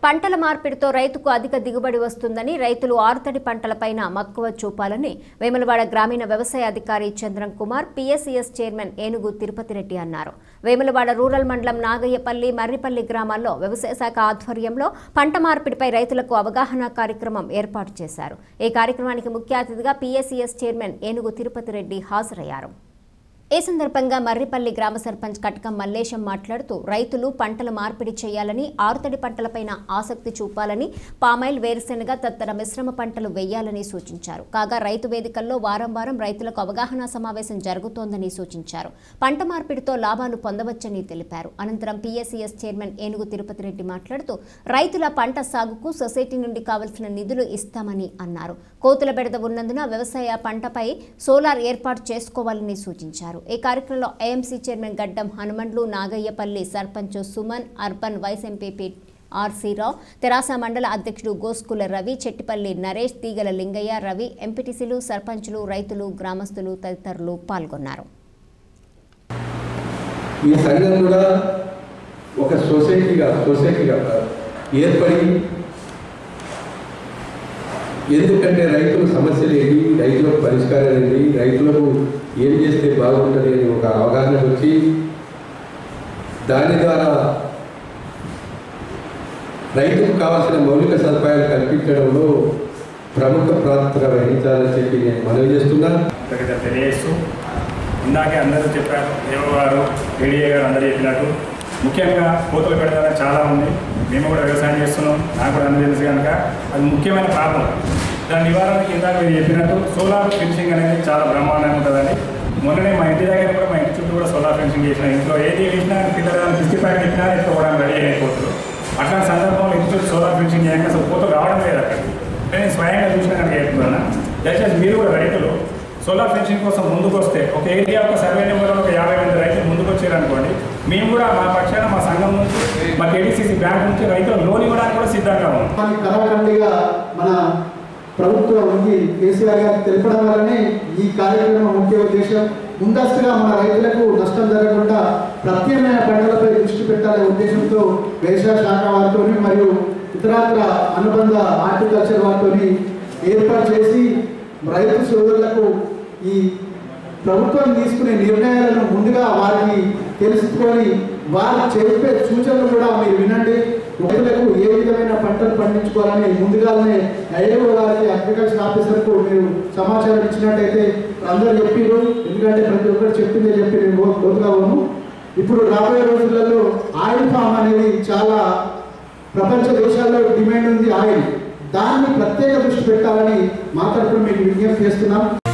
పంటల మార్పిడితో రైతుకు అధిక దిగుబడి వస్తుందని రైతులు ఆరుతడి పంటలపైన మక్కువ చూపాలని వేములవాడ గ్రామీణ వ్యవసాయ అధికారి చంద్రం కుమార్ పిఎస్సిఎస్ చైర్మన్ ఏనుగు తిరుపతి రెడ్డి అన్నారు. వేములవాడ రూరల్ మండలం నాగయ్యపల్లి మర్రిపల్లి గ్రామాల్లో వ్యవసాయ శాఖ ఆధ్వర్యంలో పంట మార్పిడిపై రైతులకు అవగాహన కార్యక్రమం ఏర్పాటు చేశారు. ఈ కార్యక్రమానికి ముఖ్య అతిథిగా పిఎస్సిఎస్ చైర్మన్ ఏనుగు తిరుపతి రెడ్డి హాజరయ్యారు. ఈ సందర్భంగా మర్రిపల్లి గ్రామ సర్పంచ్ కటకం మల్లేశం మాట్లాడుతూ రైతులు పంటల మార్పిడి చేయాలని, ఆరుతడి పంటలపైన ఆసక్తి చూపాలని, పామాయిల్, వేరుశెనగ తదితర మిశ్రమ పంటలు వేయాలని సూచించారు. కాగా రైతు వేదికల్లో వారం వారం రైతులకు అవగాహన సమావేశం జరుగుతోందని సూచించారు. పంట మార్పిడితో లాభాలు పొందవచ్చని తెలిపారు. అనంతరం పిఎస్సిఎస్ చైర్మన్ ఏనుగు తిరుపతి రెడ్డి మాట్లాడుతూ రైతుల పంట సాగుకు సొసైటీ నుండి కావలసిన నిధులు ఇస్తామని అన్నారు. కోతుల బెడద ఉన్నందున వ్యవసాయ పంటపై సోలార్ ఏర్పాటు చేసుకోవాలని సూచించారు. ఈ కార్యక్రమంలో AMC chairman Gaddam Hanumandlu, Nagayyapalli sarpanch Suman, urban vice MPP RC Rao, TRS మండల అధ్యక్షుడు గోస్కుల రవి, చెట్టిపల్లి నరేష్, తీగల లింగయ్య, రవి, ఎంపీటీసీలు, సర్పంచులు, రైతులు, గ్రామస్తులు తదితరులు పాల్గొన్నారు. ఈ సంఘం కూడా ఒక సొసైటీగా ఏర్పడి, ఎందుకంటే రైతుల సమస్యలు ఏంటి, రైతులకు పరిష్కారాలు ఏంటి, రైతులకు ఏం చేస్తే బాగుంటుంది అని ఒక అవగాహన వచ్చి దాని ద్వారా రైతుకు కావాల్సిన మౌలిక సదుపాయాలు కల్పించడంలో ప్రముఖ పాత్ర వహించాలని చెప్పి నేను మనవి చేస్తున్నాను. తెలియజేస్తూ ఇందాకే అందరూ చెప్పారు, దేవ గారు, ఏడీఏ గారు అందరూ చెప్పినట్టు ముఖ్యంగా కోతుల బెడద చాలా ఉంది. మేము కూడా వ్యవసాయం చేస్తున్నాం, నాకు కూడా అన్ని తెలుసు కనుక అది ముఖ్యమైన ప్రాబ్లం. దాని నివారణకి ఇందాక మీరు చెప్పినట్టు సోలార్ ఫెన్సింగ్ అనేది చాలా బ్రహ్మాండంగా ఉంటుందని మొన్ననే మా ఇంటి దగ్గర కూడా, మా ఇంటి చుట్టూ కూడా సోలార్ ఫెన్సింగ్ చేసిన, ఇంట్లో ఏది వేసినా పిల్లలు పిస్టి ప్యాక్ పెట్టినా ఎత్తుకోవడానికి రెడీ అయిపోతుంది. అట్లాంటి సందర్భంలో ఇంటి చుట్టూ సోలార్ ఫెన్సింగ్ చేయడానికి అసలు కోతలు రావడం లేదు. అక్కడికి నేను స్వయంగా చూసిన కనుక చెప్తున్నాను. దయచేసి మీరు కూడా రైతులు సోలార్ ఫెన్సింగ్ కోసం ముందుకు వస్తే, ఒక ఏరియా ఒక సర్వే నెంబర్లో ఒక 50 మంది రైతులు ముందుకు వచ్చారనుకోండి, మేము కూడా మా పక్షాన మా సంఘం నుంచి, మా కేడీసీసీ బ్యాంక్ నుంచి రైతులు లోన్ ఇవ్వడానికి కూడా సిద్ధంగా ఉన్నాం. కరాఖండిగా మన ప్రభుత్వం ఉంది కేసీఆర్ గారికి తెలపడం వల్లనే ఈ కార్యక్రమం ముఖ్య ఉద్దేశం. ముందస్తుగా మన రైతులకు నష్టం జరగకుండా ప్రత్యామ్నాయ పంటలపై దృష్టి పెట్టాలనే ఉద్దేశంతో వ్యవసాయ శాఖ వారితో మరియు ఇతరత్ర అనుబంధ హార్టికల్చర్ వారితో ఏర్పాటు చేసి రైతు సోదరులకు ఈ ప్రభుత్వం తీసుకునే నిర్ణయాలను ముందుగా వారికి తెలుసుకొని వారు చెప్పే సూచనలు కూడా మీరు వినండి. రైతులకు ఏ విధమైన పంటలు పండించుకోవాలని ముందుగానే ఐఏఓ గారికి, అగ్రికల్చర్ ఆఫీసర్కు మీరు సమాచారం ఇచ్చినట్టయితే అందరూ చెప్పారు. ఎందుకంటే ప్రతి ఒక్కరు చెప్పిందే చెప్పి నేను లోతుగా ఉన్నాను. ఇప్పుడు రాబోయే రోజులలో ఆయిల్ ఫామ్ అనేది చాలా ప్రపంచ దేశాల్లో డిమాండ్ ఉంది. ఆయిల్ దాన్ని ప్రత్యేక దృష్టి పెట్టాలని మా తరఫున మీకు విజ్ఞప్తి చేస్తున్నాం.